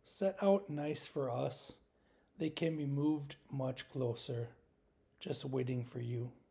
set out nice for us, they can be moved much closer, just waiting for you.